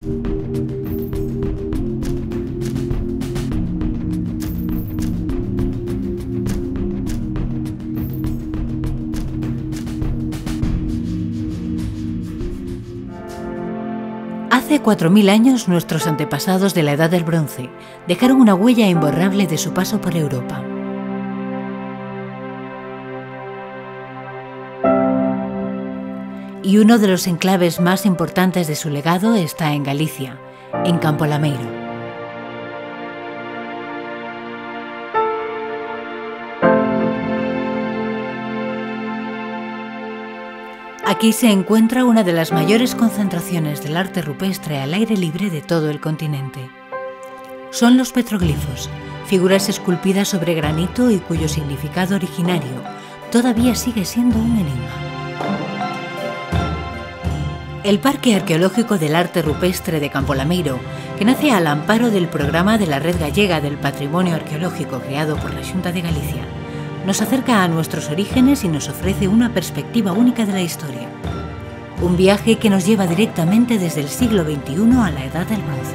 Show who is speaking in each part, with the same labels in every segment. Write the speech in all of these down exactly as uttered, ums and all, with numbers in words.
Speaker 1: Hace cuatro mil años, nuestros antepasados de la Edad del Bronce dejaron una huella imborrable de su paso por Europa. Y uno de los enclaves más importantes de su legado está en Galicia, en Campo Lameiro. Aquí se encuentra una de las mayores concentraciones del arte rupestre al aire libre de todo el continente. Son los petroglifos, figuras esculpidas sobre granito y cuyo significado originario todavía sigue siendo un enigma. El Parque Arqueológico del Arte Rupestre de Campo Lameiro, que nace al amparo del programa de la Red Gallega del Patrimonio Arqueológico creado por la Xunta de Galicia, nos acerca a nuestros orígenes y nos ofrece una perspectiva única de la historia. Un viaje que nos lleva directamente desde el siglo veintiuno a la Edad del Bronce.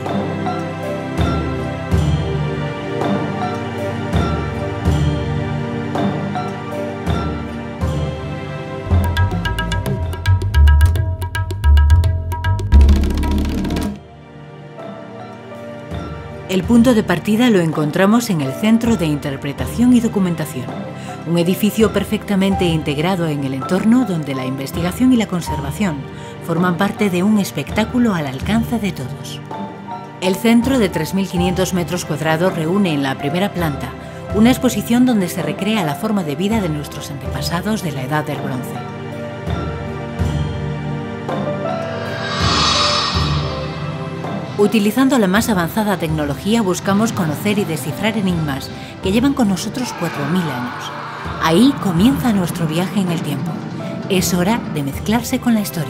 Speaker 1: El punto de partida lo encontramos en el Centro de Interpretación y Documentación, un edificio perfectamente integrado en el entorno donde la investigación y la conservación forman parte de un espectáculo al alcance de todos. El centro de tres mil quinientos metros cuadrados reúne en la primera planta una exposición donde se recrea la forma de vida de nuestros antepasados de la Edad del Bronce. Utilizando la más avanzada tecnología buscamos conocer y descifrar enigmas que llevan con nosotros cuatro mil años. Ahí comienza nuestro viaje en el tiempo. Es hora de mezclarse con la historia.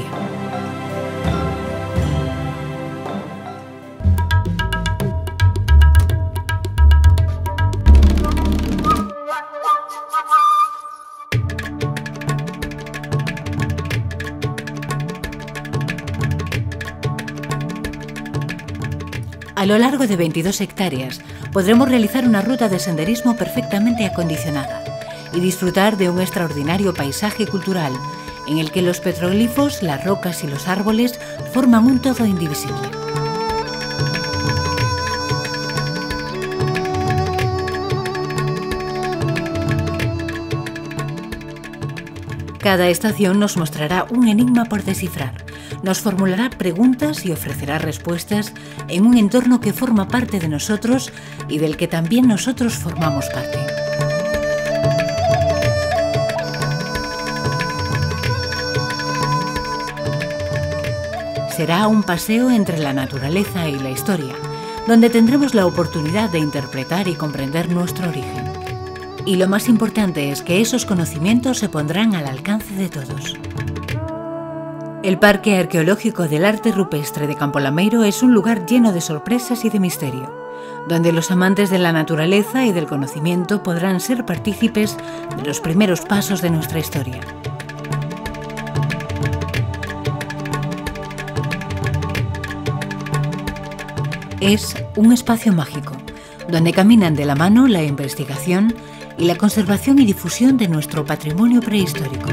Speaker 1: A lo largo de veintidós hectáreas podremos realizar una ruta de senderismo perfectamente acondicionada y disfrutar de un extraordinario paisaje cultural en el que los petroglifos, las rocas y los árboles forman un todo indivisible. Cada estación nos mostrará un enigma por descifrar, nos formulará preguntas y ofrecerá respuestas en un entorno que forma parte de nosotros y del que también nosotros formamos parte. Será un paseo entre la naturaleza y la historia, donde tendremos la oportunidad de interpretar y comprender nuestro origen. Y lo más importante es que esos conocimientos se pondrán al alcance de todos. El Parque Arqueológico del Arte Rupestre de Campo Lameiro es un lugar lleno de sorpresas y de misterio, donde los amantes de la naturaleza y del conocimiento podrán ser partícipes de los primeros pasos de nuestra historia. Es un espacio mágico, donde caminan de la mano la investigación y la conservación y difusión de nuestro patrimonio prehistórico.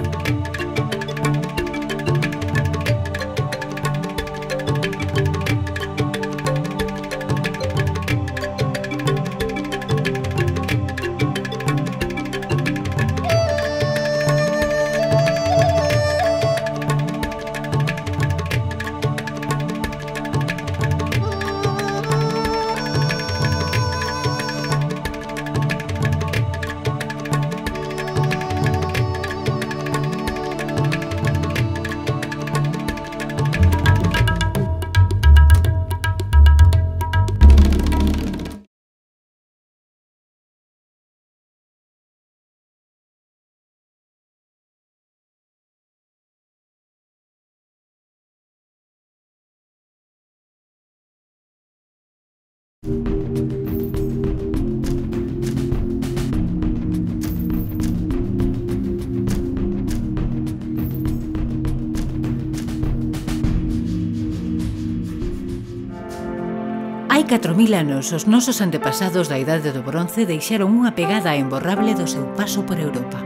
Speaker 1: Hai catro mil anos, os nosos antepasados da Idade do Bronce deixaron unha pegada imborrable do seu paso por Europa.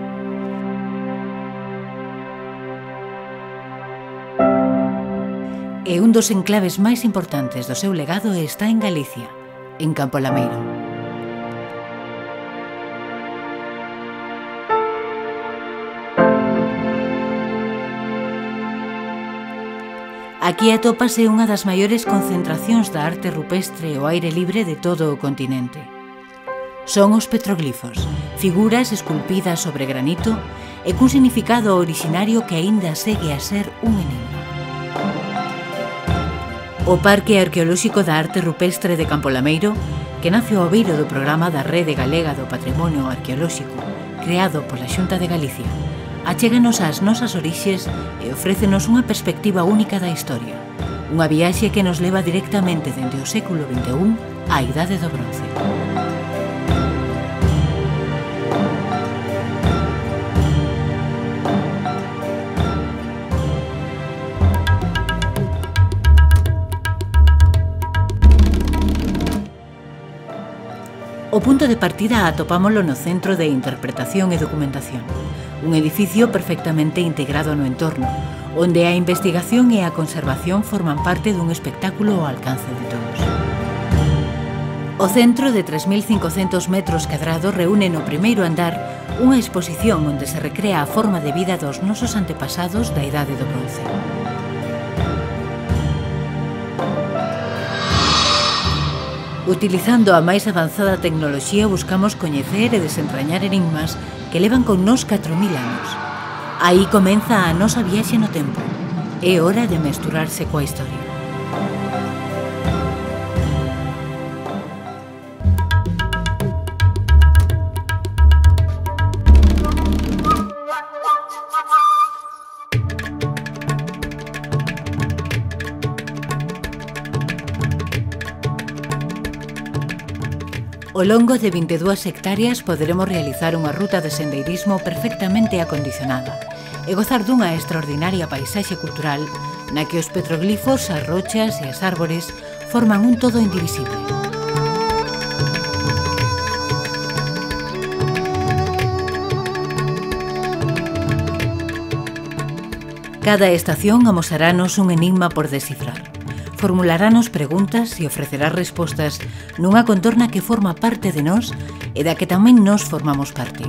Speaker 1: E un dos enclaves máis importantes do seu legado está en Galicia, en Campo Lameiro. Aquí atópase unha das maiores concentracións da arte rupestre ao aire libre de todo o continente. Son os petroglifos, figuras esculpidas sobre granito e cun significado orixinario que aínda segue a ser un enigma. O Parque Arqueolóxico da Arte Rupestre de Campo Lameiro, que nace ao beiro do programa da Rede Galega do Patrimonio Arqueolóxico, creado pola Xunta de Galicia, achéganos ás nosas orixes e ofrécenos unha perspectiva única da historia, unha viaxe que nos leva directamente dende o século vinte e un á Idade do Bronce. O punto de partida atopámolo no Centro de Interpretación e Documentación, un edificio perfectamente integrado no entorno, onde a investigación e a conservación forman parte dun espectáculo ao alcance de todos. O centro de tres mil cincocentos metros cadrados reúne no primeiro andar unha exposición onde se recrea a forma de vida dos nosos antepasados da Idade do Bronce. Utilizando a máis avanzada tecnoloxía buscamos coñecer e desentrañar enigmas que levan con nós catro mil anos. Aí comeza a nosa viaxe no tempo. É hora de mesturarse coa historia. Ao longo de vinte e dúas hectáreas poderemos realizar unha ruta de sendeirismo perfectamente acondicionada e gozar dunha extraordinaria paisaxe cultural na que os petroglifos, as rochas e as árbores forman un todo indivisible. Cada estación amosarános un enigma por descifrar. Formularános preguntas e ofrecerá respostas nunha contorna que forma parte de nós e da que tamén nós formamos parte.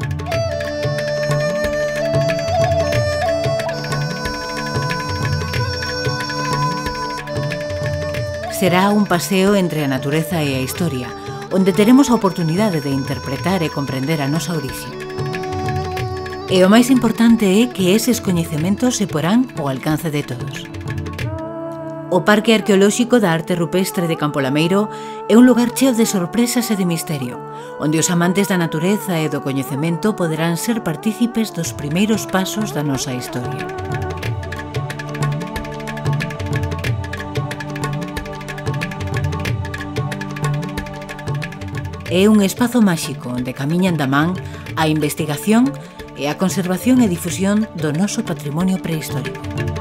Speaker 1: Será un paseo entre a natureza e a historia, onde teremos a oportunidade de interpretar e comprender a nosa orixe. E o máis importante é que eses coñecementos se porán ao alcance de todos. O Parque Arqueolóxico da Arte Rupestre de Campo Lameiro é un lugar cheo de sorpresas e de misterio, onde os amantes da natureza e do coñecemento poderán ser partícipes dos primeiros pasos da nosa historia. É un espazo máxico onde camiñan da man a investigación e a conservación e difusión do noso patrimonio prehistórico.